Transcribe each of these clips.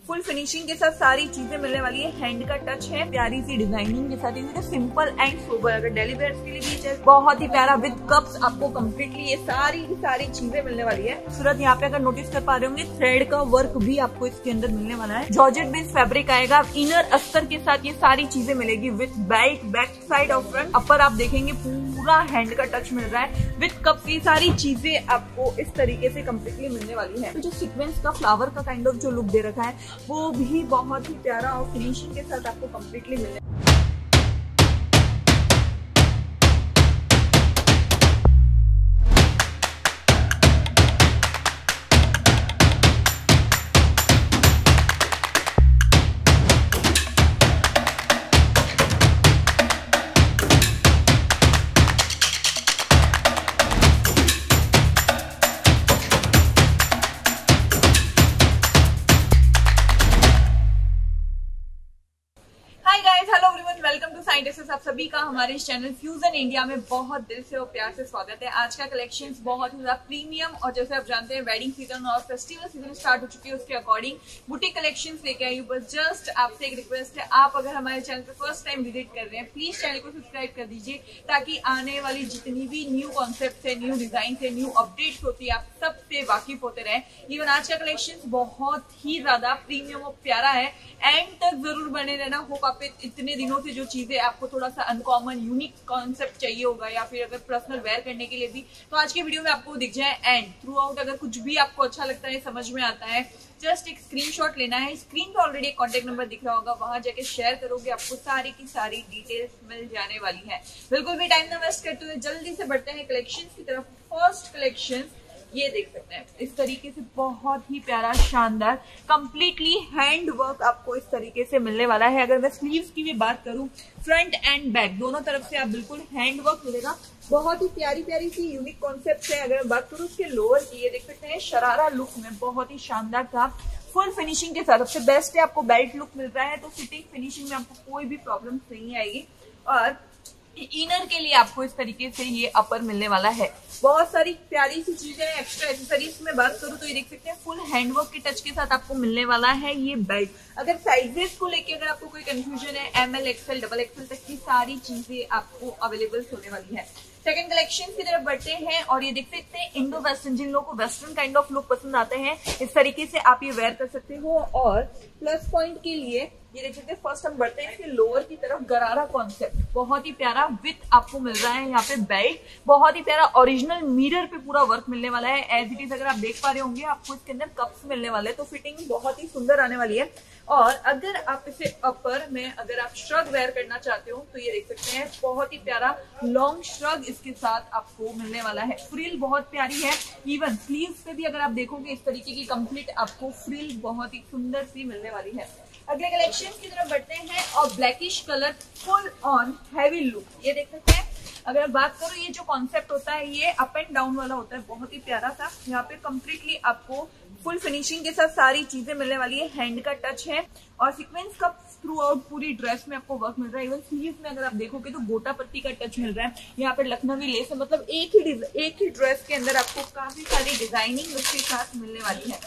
Full finishing के साथ सारी चीजें मिलने वाली है। हैंड का टच है, प्यारी सी डिजाइनिंग के साथ, इसे सिंपल एंड सोबर, अगर डेली वेयर के लिए भी चाहिए बहुत ही प्यारा विद कप्स आपको कम्प्लीटली ये सारी चीजें मिलने वाली है। सूरत यहाँ पे अगर नोटिस कर पा रहे होंगे थ्रेड का वर्क भी आपको इसके अंदर मिलने वाला है। जॉर्जेट बेस्ड फैब्रिक आएगा, इनर अस्तर के साथ ये सारी चीजें मिलेगी विद बेल्ट, बैक साइड और फ्रंट। अपर आप देखेंगे पूरा हैंड का टच मिल रहा है विद कप्स, ये सारी चीजें आपको इस तरीके से कम्प्लीटली मिलने वाली है। तो जो सीक्वेंस का फ्लावर का काइंड ऑफ जो लुक दे रखा है वो भी बहुत ही प्यारा और फिनिशिंग के साथ आपको कम्प्लीटली मिलने। आप सभी का हमारे चैनल फ्यूजन इंडिया में बहुत दिल से और प्यार से स्वागत है। आज का कलेक्शंस बहुत ही ज्यादा प्रीमियम और जैसे आप जानते हैं वेडिंग सीजन और फेस्टिवल सीजन स्टार्ट हो चुकी है, उसके अकॉर्डिंग बुटीक कलेक्शंस लेके आई हूँ। बस जस्ट आपसे एक रिक्वेस्ट है, आप अगर हमारे चैनल पे फर्स्ट टाइम विजिट कर रहे हैं प्लीज चैनल को सब्सक्राइब कर दीजिए, ताकि आने वाली जितनी भी न्यू कॉन्सेप्ट है, न्यू डिजाइन है, न्यू अपडेट्स होती है, आप सबसे वाकिफ होते रहे। इवन आज का कलेक्शन बहुत ही ज्यादा प्रीमियम और प्यारा है, एंड तक जरूर बने रहना। होप आप इतने दिनों से जो चीजें आपको थोड़ा सा अनकॉमन यूनिक कॉन्सेप्ट चाहिए होगा या फिर अगर पर्सनल वेयर करने के लिए भी, तो आज के वीडियो में आपको दिख जाए। एंड थ्रू आउट अगर कुछ भी आपको अच्छा लगता है, समझ में आता है, जस्ट एक स्क्रीनशॉट लेना है। स्क्रीन पे ऑलरेडी एक कॉन्टेक्ट नंबर दिख रहा होगा, वहां जाके शेयर करोगे, आपको सारी की सारी डिटेल्स मिल जाने वाली है। बिल्कुल भी टाइम ना वेस्ट करते हुए जल्दी से बढ़ते हैं कलेक्शन की तरफ। फर्स्ट कलेक्शन ये देख सकते हैं, इस तरीके से बहुत ही प्यारा शानदार कंप्लीटली हैंड वर्क आपको इस तरीके से मिलने वाला है। अगर मैं स्लीव्स की भी बात करूं, फ्रंट एंड बैक दोनों तरफ से आप बिल्कुल हैंड वर्क मिलेगा। बहुत ही प्यारी प्यारी सी यूनिक कॉन्सेप्ट है। अगर मैं बात करूं उसके लोअर की, ये देख सकते हैं शरारा लुक में बहुत ही शानदार था, फुल फिनिशिंग के साथ। सबसे बेस्ट है, आपको बेल्ट लुक मिल रहा है, तो फिटिंग फिनिशिंग में आपको कोई भी प्रॉब्लम नहीं आएगी। और इनर के लिए आपको इस तरीके से ये अपर मिलने वाला है। बहुत सारी प्यारी सी चीजें हैं। एक्स्ट्रा एक्सेसरीज में बात करूं तो ये देख सकते हैं फुल हैंडवर्क के टच के साथ आपको मिलने वाला है ये बेल्ट। अगर साइजेस को लेके अगर आपको कोई कंफ्यूजन है, ML, XL, XXL तक की सारी चीजें आपको अवेलेबल होने वाली है। सेकंड कलेक्शन की तरफ बढ़ते हैं और ये देख सकते हैं इंडो वेस्टर्न, जिन लोगों को वेस्टर्न काइंड ऑफ लुक पसंद आते हैं, इस तरीके से आप ये वेयर कर सकते हो। और प्लस पॉइंट के लिए ये देख सकते हैं, फर्स्ट हम बढ़ते हैं इसके लोअर की तरफ। गरारा कॉन्सेप्ट बहुत ही प्यारा विथ आपको मिल रहा है। यहाँ पे बेल्ट बहुत ही प्यारा, ओरिजिनल मिरर पे पूरा वर्क मिलने वाला है एज इट इज। अगर आप देख पा रहे होंगे आपको इसके अंदर कप्स मिलने वाले हैं, तो फिटिंग बहुत ही सुंदर आने वाली है। और अगर आप इसे अपर में अगर आप श्रग वेयर करना चाहते हो तो ये देख सकते हैं बहुत ही प्यारा लॉन्ग श्रग इसके साथ आपको मिलने वाला है। फ्रिल बहुत प्यारी है, इवन स्लीव्स पे भी अगर आप देखोगे इस तरीके की कंप्लीट आपको फ्रिल बहुत ही सुंदर सी मिलने वाली है। अगले कलेक्शन की तरफ बढ़ते हैं और blackish colour full on heavy look, ये देख सकते हैं। अगर बात करो, ये जो कॉन्सेप्ट होता है ये अप एंड डाउन वाला होता है, बहुत ही प्यारा सा। यहाँ पे कम्प्लीटली आपको फुल फिनिशिंग के साथ सारी चीजें मिलने वाली है। हैंड का टच है और सीक्वेंस का थ्रू आउट पूरी ड्रेस में आपको वर्क मिल रहा है। इवन स्लीव में अगर आप देखोगे तो गोटा पत्ती का टच मिल रहा है। यहाँ पे लखनवी लेस है, मतलब एक ही ड्रेस के अंदर आपको काफी सारी डिजाइनिंग उसके साथ मिलने वाली है।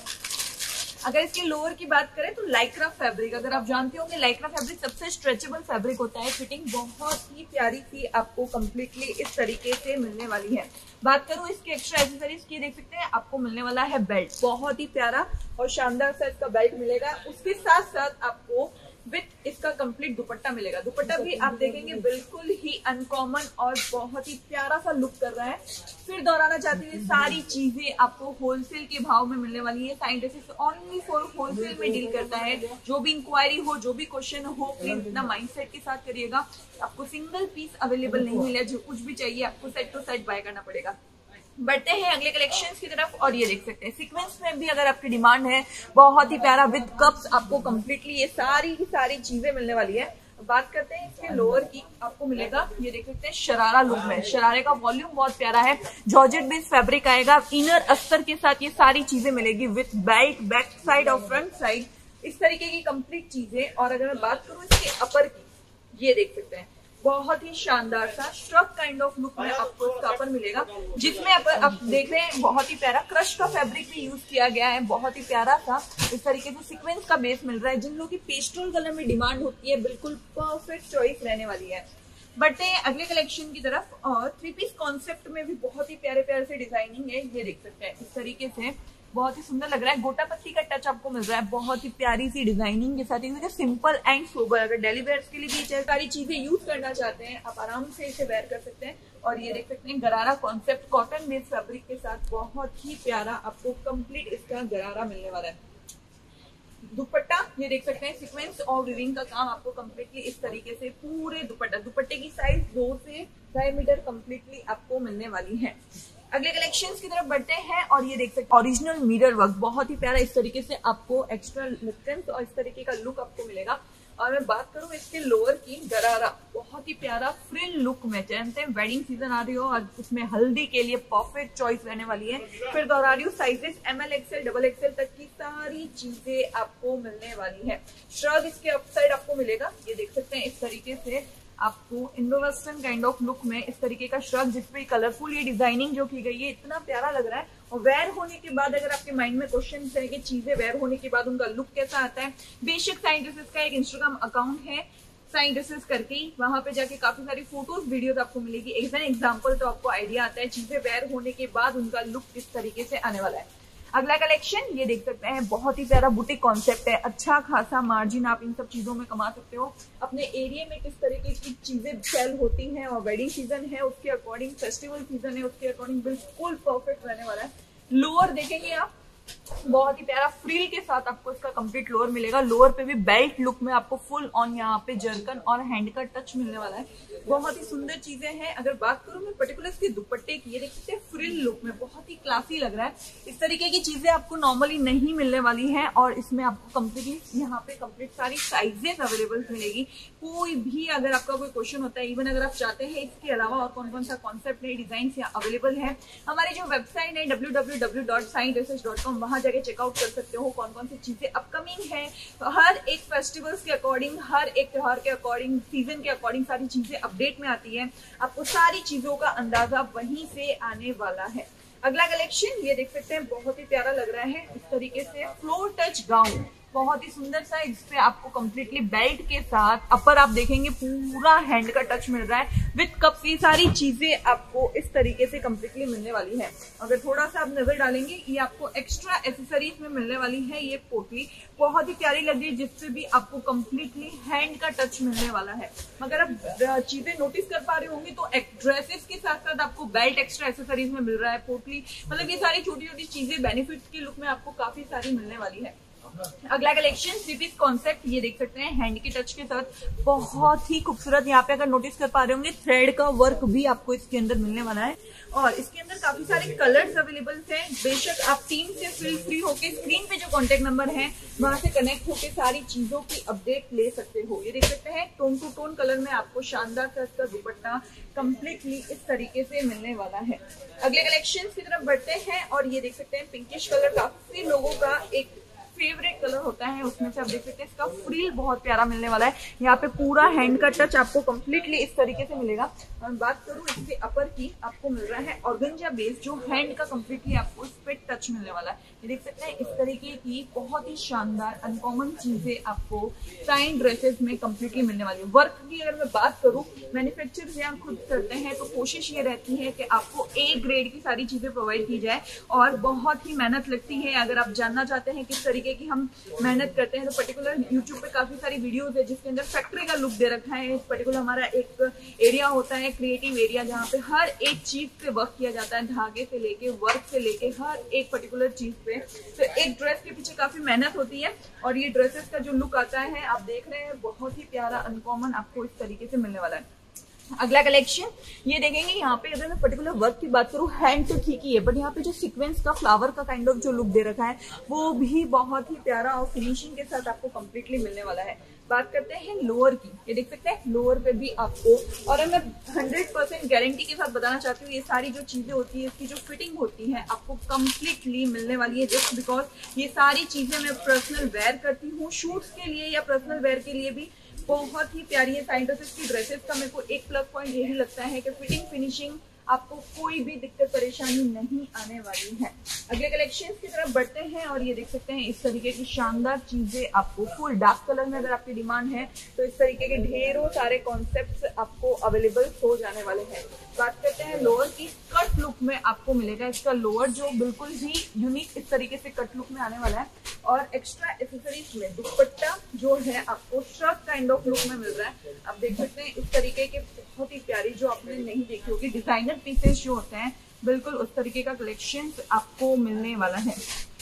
अगर इसके लोअर की बात करें तो लाइक्रा फैब्रिक, अगर आप जानते होंगे लाइक्रा फैब्रिक सबसे स्ट्रेचेबल फैब्रिक होता है। फिटिंग बहुत ही प्यारी सी आपको कम्प्लीटली इस तरीके से मिलने वाली है। बात करूं इसके एक्स्ट्रा एक्सेसरीज की, देख सकते हैं आपको मिलने वाला है बेल्ट, बहुत ही प्यारा और शानदार सा इसका बेल्ट मिलेगा। उसके साथ साथ आपको विथ इसका कंप्लीट दुपट्टा मिलेगा। दुपट्टा भी आप देखेंगे बिल्कुल ही अनकॉमन और बहुत ही प्यारा सा लुक कर रहा है। फिर दोहराना चाहती हूँ, सारी चीजें आपको होलसेल के भाव में मिलने वाली है। Sign dresses only for wholesale में डील करता है। जो भी इंक्वायरी हो, जो भी क्वेश्चन हो, प्लीज इतना माइंडसेट के साथ करिएगा। आपको सिंगल पीस अवेलेबल नहीं मिले, जो कुछ भी चाहिए आपको सेट टू सेट बाय करना पड़ेगा। बढ़ते हैं अगले कलेक्शंस की तरफ और ये देख सकते हैं सीक्वेंस में भी अगर आपकी डिमांड है, बहुत ही प्यारा विद कप्स आपको कम्प्लीटली ये सारी की सारी चीजें मिलने वाली है। बात करते हैं इसके लोअर की, आपको मिलेगा ये देख सकते हैं शरारा लुक में। शरारे का वॉल्यूम बहुत प्यारा है, जॉर्जेट बेस्ड फैब्रिक आएगा, इनर अस्तर के साथ ये सारी चीजें मिलेगी विथ बेल्ट, बैक साइड और फ्रंट साइड, इस तरीके की कंप्लीट चीजें। और अगर मैं बात करूं इसके अपर की, ये देख सकते हैं बहुत ही शानदार सा श्रग काइंड ऑफ लुक में आपको इसका अपर मिलेगा, जिसमें आप देख रहे हैं बहुत ही प्यारा क्रश का फैब्रिक भी यूज किया गया है। बहुत ही प्यारा सा इस तरीके से सीक्वेंस का बेस मिल रहा है। जिन लोगों की पेस्टल कलर में डिमांड होती है, बिल्कुल परफेक्ट चॉइस रहने वाली है। बढ़ते हैं अगले कलेक्शन की तरफ, और 3 पीस कॉन्सेप्ट में भी बहुत ही प्यारे प्यारे से डिजाइनिंग है। ये देख सकते हैं इस तरीके से बहुत ही सुंदर लग रहा है। गोटा पत्ती का टच आपको मिल रहा है, बहुत ही प्यारी सी डिजाइनिंग के साथ। ये सिंपल एंड सोबर, अगर डेली वेयर्स के लिए भी सारी चीजें यूज करना चाहते हैं, आप आराम से इसे वेयर कर सकते हैं। और ये देख सकते हैं गरारा कॉन्सेप्ट कॉटन बेस्ड फैब्रिक के साथ बहुत ही प्यारा आपको कंप्लीट इसका गरारा मिलने वाला है। दुपट्टा ये देख सकते हैं सीक्वेंस और विविंग का काम आपको कम्प्लीटली इस तरीके से पूरे दुपट्टे की साइज 2 से 2.5 मीटर कम्प्लीटली आपको मिलने वाली है। अगले कलेक्शंस की तरफ बढ़ते हैं, और ये देख सकते हैं ओरिजिनल मिरर वर्क, बहुत ही प्यारा इस तरीके से आपको एक्स्ट्रा लेंथ और इस तरीके का लुक आपको मिलेगा। और मैं बात करूं इसके लोअर की, गरारा बहुत ही प्यारा फ्रिल लुक में। जानते हैं वेडिंग सीजन आ रही हो और उसमें हल्दी के लिए परफेक्ट चॉइस रहने वाली है। फिर दोहरा रही हूँ, साइजेस ML XL XXL तक की सारी चीजें आपको मिलने वाली है। श्रग इसके अपसाइड आपको मिलेगा, ये देख सकते हैं इस तरीके से आपको Indo western kind of look में इस तरीके का श्रग, जिसपे कलरफुल ये डिजाइनिंग जो की गई है, इतना प्यारा लग रहा है। और वेयर होने के बाद अगर आपके माइंड में क्वेश्चन है कि चीजें वेयर होने के बाद उनका लुक कैसा आता है, बेशक साइन ड्रेसेस का एक इंस्टाग्राम अकाउंट है साइन ड्रेसेस करके, वहां पे जाके काफी सारी फोटोज वीडियोस आपको मिलेगी। एज एन एग्जांपल तो आपको आइडिया आता है चीजें वेयर होने के बाद उनका लुक किस तरीके से आने वाला है। अगला कलेक्शन ये देख सकते हैं, बहुत ही प्यारा बुटीक कॉन्सेप्ट है। अच्छा खासा मार्जिन आप इन सब चीजों में कमा सकते हो। अपने एरिया में किस तरीके की चीजें सेल होती हैं, और वेडिंग सीजन है उसके अकॉर्डिंग, फेस्टिवल सीजन है उसके अकॉर्डिंग बिल्कुल परफेक्ट रहने वाला है। लोअर देखेंगे आप, बहुत ही प्यारा फ्रिल के साथ आपको इसका कंप्लीट लोअर मिलेगा। लोअर पे भी बेल्ट लुक में आपको फुल ऑन यहाँ पे जर्कन और हैंड का टच मिलने वाला है। बहुत ही सुंदर चीजें हैं। अगर बात करूं मैं पर्टिकुलर इसके दुपट्टे की, ये देख सकते हैं फ्रिल लुक में बहुत ही क्लासी लग रहा है। इस तरीके की चीजें आपको नॉर्मली नहीं मिलने वाली है, और इसमें आपको कम्प्लीटली यहाँ पे कंप्लीट सारी साइजेस अवेलेबल मिलेगी। कोई भी अगर आपका कोई क्वेश्चन होता है, इवन अगर आप चाहते हैं इसके अलावा और कौन कौन सा कॉन्सेप्ट नए डिजाइन यहाँ अवेलेबल है, हमारी जो वेबसाइट है www.saindresses.com, वहां जाके चेकआउट कर सकते हो कौन कौन सी चीजें अपकमिंग है। हर एक फेस्टिवल्स के अकॉर्डिंग, हर एक त्योहार के अकॉर्डिंग, सीजन के अकॉर्डिंग सारी चीजें अपडेट में आती है। आपको सारी चीजों का अंदाजा वहीं से आने वाला है। अगला कलेक्शन ये देख सकते हैं, बहुत ही प्यारा लग रहा है। इस तरीके से फ्लोर टच गाउन, बहुत ही सुंदर सा, इसपे आपको कंप्लीटली बेल्ट के साथ अपर आप देखेंगे पूरा हैंड का टच मिल रहा है विद कप्स। ये सारी चीजें आपको इस तरीके से कंप्लीटली मिलने वाली है। अगर थोड़ा सा आप नजर डालेंगे, ये आपको एक्स्ट्रा एक्सेसरीज में मिलने वाली है। ये पोटली बहुत ही प्यारी लग रही है, जिससे भी आपको कंप्लीटली हैंड का टच मिलने वाला है। मगर आप चीजें नोटिस कर पा रहे होंगे तो ड्रेसेस के साथ साथ आपको बेल्ट एक्स्ट्रा एक्सेसरीज में मिल रहा है, पोटली, मतलब ये सारी छोटी छोटी चीजें बेनिफिट्स के लुक में आपको काफी सारी मिलने वाली है। अगला कलेक्शन 3 पीस कॉन्सेप्ट, ये देख सकते हैं हैंड के टच के साथ बहुत ही खूबसूरत। यहाँ पे अगर नोटिस कर पा रहे होंगे थ्रेड का वर्क भी आपको इसके अंदर मिलने वाला है, और इसके अंदर काफी सारे कलर्स अवेलेबल हैं। बेशक आप टीम से फील फ्री होके स्क्रीन पे जो कॉन्टेक्ट नंबर है वहां से कनेक्ट होके सारी चीजों की अपडेट ले सकते हो। ये देख सकते हैं टोन टू टोन कलर में आपको शानदार सा इसका दुपट्टा कंप्लीटली इस तरीके से मिलने वाला है। अगले कलेक्शन की तरफ बढ़ते हैं, और ये देख सकते हैं पिंकिश कलर काफी लोगों का एक फेवरेट कलर होता है, उसमें से आप देख सकते हैं इसका फ्रिल बहुत प्यारा मिलने वाला है। यहाँ पे पूरा हैंड का टच आपको कंप्लीटली इस तरीके से मिलेगा। और बात करूं इसके अपर की, आपको मिल रहा है ऑर्गेन्जा बेस, जो हैंड का कंप्लीटली आपको इस पे टच मिलने वाला है। ये देख सकते हैं इस तरीके की बहुत ही शानदार अनकॉमन चीजें आपको साइन ड्रेसेस में कंप्लीटली मिलने वाली है। वर्क की अगर मैं बात करूं, मैन्युफैक्चर यहाँ खुद करते हैं तो कोशिश ये रहती है कि आपको ए ग्रेड की सारी चीजें प्रोवाइड की जाए, और बहुत ही मेहनत लगती है। अगर आप जानना चाहते हैं किस तरीके की हम मेहनत करते हैं, तो पर्टिकुलर यूट्यूब पे काफी सारी वीडियोस है जिसके अंदर फैक्ट्री का लुक दे रखा है। पर्टिकुलर हमारा एक एरिया होता है क्रिएटिव एरिया, जहाँ पे हर एक चीज पे वर्क किया जाता है, धागे से लेके वर्क से लेके हर एक पर्टिकुलर चीज पे। तो एक ड्रेस के पीछे काफी मेहनत होती है, और ये ड्रेसेस का जो लुक आता है आप देख रहे हैं बहुत ही प्यारा अनकॉमन आपको इस तरीके से मिलने वाला है। अगला कलेक्शन ये देखेंगे, यहाँ पे अगर मैं पर्टिकुलर वर्क की बात करूँ, हैंड तो ठीक ही है, बट यहाँ पे जो सीक्वेंस का फ्लावर का काइंड ऑफ जो लुक दे रखा है वो भी बहुत ही प्यारा और फिनिशिंग के साथ आपको कंप्लीटली मिलने वाला है। बात करते हैं लोअर की, ये देख सकते हैं लोअर पे भी आपको, और मैं 100% गारंटी के साथ बताना चाहती हूँ, ये सारी जो चीजें होती है इसकी जो फिटिंग होती है आपको कंप्लीटली मिलने वाली है। जस्ट बिकॉज ये सारी चीजें मैं पर्सनल वेयर करती हूँ, शूट्स के लिए या पर्सनल वेयर के लिए भी बहुत ही प्यारी है। साइड ड्रेसेस की ड्रेसेस का मेरे को एक प्लस पॉइंट यही लगता है कि फिटिंग फिनिशिंग आपको कोई भी दिक्कत परेशानी नहीं आने वाली है। अगले कलेक्शन की तरफ बढ़ते हैं और ये देख सकते हैं इस तरीके की शानदार चीजें आपको फुल डार्क कलर में अगर आपकी डिमांड है तो इस तरीके के ढेरों सारे कॉन्सेप्ट्स आपको अवेलेबल हो जाने वाले हैं। बात करते हैं लोअर की, कट लुक में आपको मिलेगा इसका लोअर जो बिल्कुल ही यूनिक इस तरीके से कट लुक में आने वाला है और एक्स्ट्रा एक्सेसरीज में दुपट्टा जो है आपको शर्ट काइंड ऑफ लुक में मिल रहा है। आप देख सकते हैं इस तरीके के बहुत ही प्यारी जो आपने नहीं देखी होगी डिजाइनर पीसेस जो होते हैं बिल्कुल उस तरीके का कलेक्शन आपको मिलने वाला है।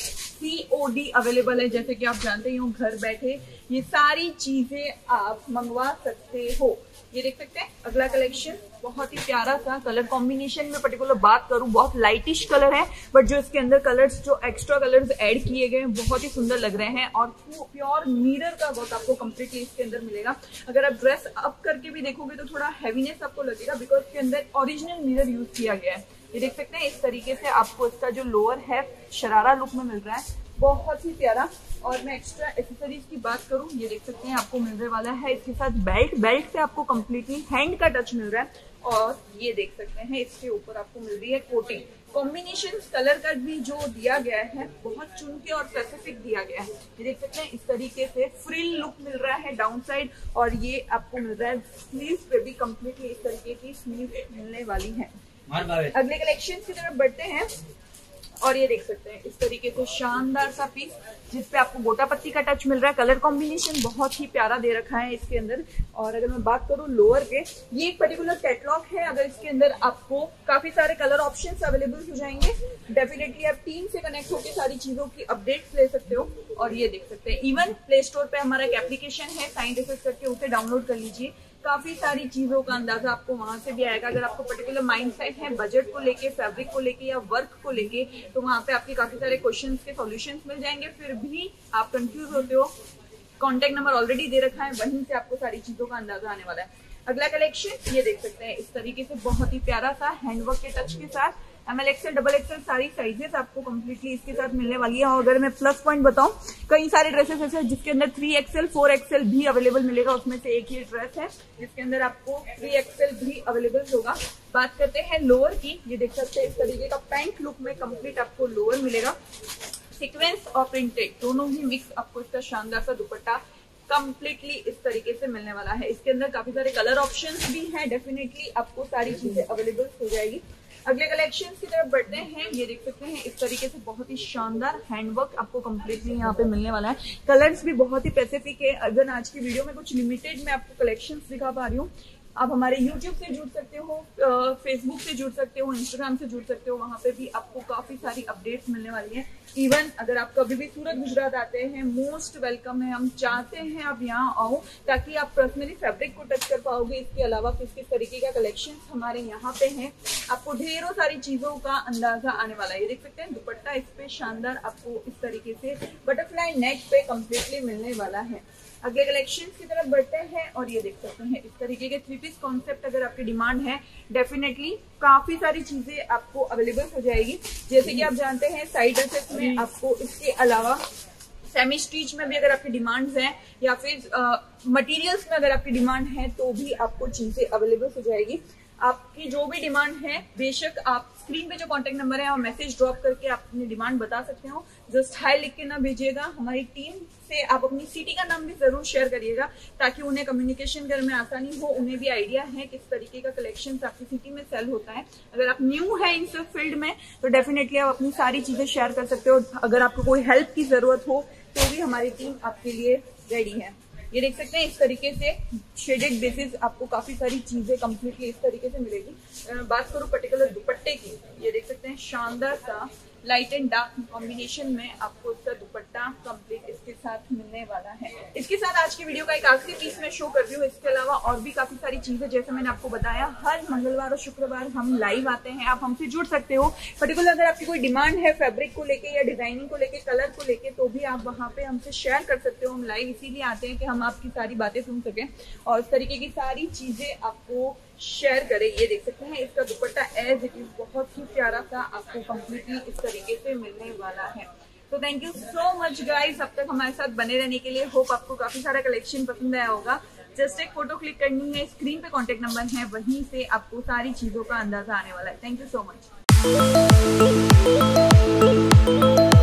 COD अवेलेबल है, जैसे कि आप जानते ही हो घर बैठे ये सारी चीजें आप मंगवा सकते हो। ये देख सकते हैं अगला कलेक्शन बहुत ही प्यारा सा कलर कॉम्बिनेशन में पर्टिकुलर बात करूं बहुत लाइटिश कलर है बट जो इसके अंदर कलर्स जो एक्स्ट्रा कलर्स ऐड किए गए हैं बहुत ही सुंदर लग रहे हैं और प्योर मिरर का वर्क आपको कंप्लीटली इसके अंदर मिलेगा। अगर आप ड्रेस अप करके भी देखोगे तो थोड़ा हैवीनेस आपको लगेगा बिकॉज इसके अंदर ओरिजिनल मिरर यूज किया गया है। ये देख सकते हैं इस तरीके से आपको इसका जो लोअर है शरारा लुक में मिल रहा है बहुत ही प्यारा। और मैं एक्स्ट्रा एक्सेसरीज की बात करूं ये देख सकते हैं आपको मिलने वाला है इसके साथ बेल्ट पे आपको कंप्लीटली हैंड का टच मिल रहा है और ये देख सकते हैं इसके ऊपर आपको मिल रही है कोटिंग। कॉम्बिनेशन कलर का भी जो दिया गया है बहुत चुन के और स्पेसिफिक दिया गया है। ये देख सकते हैं इस तरीके से फ्रिल लुक मिल रहा है डाउन साइड और ये आपको मिल रहा है स्लीव्स पे भी कंप्लीटली इस तरीके की स्लीव्स मिलने वाली है। अगले कलेक्शन की तरफ बढ़ते हैं और ये देख सकते हैं इस तरीके से शानदार सा पीस जिसपे आपको गोटा पत्ती का टच मिल रहा है। कलर कॉम्बिनेशन बहुत ही प्यारा दे रखा है इसके अंदर। और अगर मैं बात करूं लोअर के, ये एक पर्टिकुलर कैटलॉग है, अगर इसके अंदर आपको काफी सारे कलर ऑप्शंस अवेलेबल हो जाएंगे। डेफिनेटली आप टीम से कनेक्ट होकर सारी चीजों की अपडेट्स ले सकते हो। और ये देख सकते हैं इवन प्ले स्टोर पे हमारा एक एप्लीकेशन है साइन डिफेक्ट करके उसे डाउनलोड कर लीजिए। काफी सारी चीजों का अंदाजा आपको वहां से भी आएगा। अगर आपको पर्टिकुलर माइंड सेट है बजट को लेके, फैब्रिक को लेके या वर्क को लेके, तो वहां पे आपके काफी सारे क्वेश्चंस के सॉल्यूशंस मिल जाएंगे। फिर भी आप कंफ्यूज होते हो, कॉन्टेक्ट नंबर ऑलरेडी दे रखा है, वहीं से आपको सारी चीजों का अंदाजा आने वाला है। अगला कलेक्शन ये देख सकते हैं इस तरीके से बहुत ही प्यारा सा हैंडवर्क के टच के साथ ML XL XXL सारी साइजेस आपको कंप्लीटली इसके साथ मिलने वाली है। और अगर मैं प्लस पॉइंट बताऊं, कई सारे ड्रेसेस ऐसे हैं जिसके अंदर 3XL 4XL भी अवेलेबल मिलेगा। उसमें से एक ही ड्रेस है जिसके अंदर आपको 3XL भी अवेलेबल होगा। बात करते हैं लोअर की, ये देख सकते हैं इस तरीके का पैंट लुक में कंप्लीट आपको लोअर मिलेगा। सीक्वेंस और प्रिंटेड दोनों ही मिक्स आपको इसका शानदार सा दुपट्टा कंप्लीटली इस तरीके से मिलने वाला है। इसके अंदर काफी सारे कलर ऑप्शंस भी हैं, डेफिनेटली आपको सारी चीजें अवेलेबल हो जाएगी। अगले कलेक्शन की तरफ बढ़ते हैं, ये देख सकते हैं इस तरीके से बहुत ही शानदार हैंडवर्क आपको कंप्लीटली यहाँ पे मिलने वाला है। कलर्स भी बहुत ही स्पेसिफिक है। अगर आज की वीडियो में कुछ लिमिटेड मैं आपको कलेक्शंस दिखा पा रही हूँ। आप हमारे YouTube से जुड़ सकते हो, फेसबुक से जुड़ सकते हो, इंस्टाग्राम से जुड़ सकते हो, वहां पे भी आपको काफी सारी अपडेट्स मिलने वाली है। इवन अगर आप कभी भी सूरत गुजरात आते हैं, मोस्ट वेलकम है। हम चाहते हैं आप यहाँ आओ ताकि आप पर्सनली फैब्रिक को टच कर पाओगे। इसके अलावा किस किस तरीके का कलेक्शन हमारे यहाँ पे है, आपको ढेरों सारी चीजों का अंदाजा आने वाला है। ये देख सकते हैं दुपट्टा इस पे शानदार आपको इस तरीके से बटरफ्लाई नेक पे कंप्लीटली मिलने वाला है। अगले कलेक्शन की तरफ बढ़ते हैं और ये देख सकते हैं इस तरीके के 3 पीस कॉन्सेप्ट अगर आपकी डिमांड है, डेफिनेटली काफी सारी चीजें आपको अवेलेबल हो जाएगी। जैसे कि आप जानते हैं साइड ड्रेसेस में आपको इसके अलावा सेमी स्टिच में भी अगर आपकी डिमांड्स हैं या फिर मटेरियल्स में अगर आपकी डिमांड है तो भी आपको चीजें अवेलेबल हो जाएगी। आपकी जो भी डिमांड है बेशक आप स्क्रीन पे जो कांटेक्ट नंबर है और मैसेज ड्रॉप करके आप अपनी डिमांड बता सकते हो। जस्ट हाई लिख के ना भेजिएगा, हमारी टीम से आप अपनी सिटी का नाम भी जरूर शेयर करिएगा ताकि उन्हें कम्युनिकेशन करने में आसानी हो, उन्हें भी आइडिया है किस तरीके का कलेक्शन आपकी सिटी में सेल होता है। अगर आप न्यू है इन सब फील्ड में तो डेफिनेटली आप अपनी सारी चीजें शेयर कर सकते हो। अगर आपको कोई हेल्प की जरूरत हो तो भी हमारी टीम आपके लिए रेडी है। ये देख सकते हैं इस तरीके से शेडेड बेसिस आपको काफी सारी चीजें कंप्लीटली इस तरीके से मिलेगी। अगर मैं बात करूं पर्टिकुलर दुपट्टे की, ये देख सकते हैं शानदार सा लाइट एंड डार्क कॉम्बिनेशन में आपको इसका दुपट्टा कंप्लीट इसके साथ मिलने वाला है। इसके साथ आज की वीडियो का एक आखिरी पीस मैं शो कर रही हूँ। इसके अलावा और भी काफी सारी चीजें जैसे मैंने आपको बताया, हर मंगलवार और शुक्रवार हम लाइव आते हैं, आप हमसे जुड़ सकते हो। पर्टिकुलर अगर आपकी कोई डिमांड है फैब्रिक को लेके या डिजाइनिंग को लेके, कलर को लेके, तो भी आप वहाँ पे हमसे शेयर कर सकते हो। हम लाइव इसीलिए आते हैं कि हम आपकी सारी बातें सुन सकें और इस तरीके की सारी चीजें आपको शेयर करें। ये देख सकते हैं इसका दुपट्टा एज इट इज बहुत ही प्यारा सा आपको कंप्लीटली इस तरीके से मिलने वाला है। तो thank you so much guys अब तक हमारे साथ बने रहने के लिए। होप आपको काफी सारा कलेक्शन पसंद आया होगा। जस्ट एक फोटो क्लिक करनी है, स्क्रीन पे कॉन्टेक्ट नंबर है, वहीं से आपको सारी चीजों का अंदाजा आने वाला है। Thank you so much.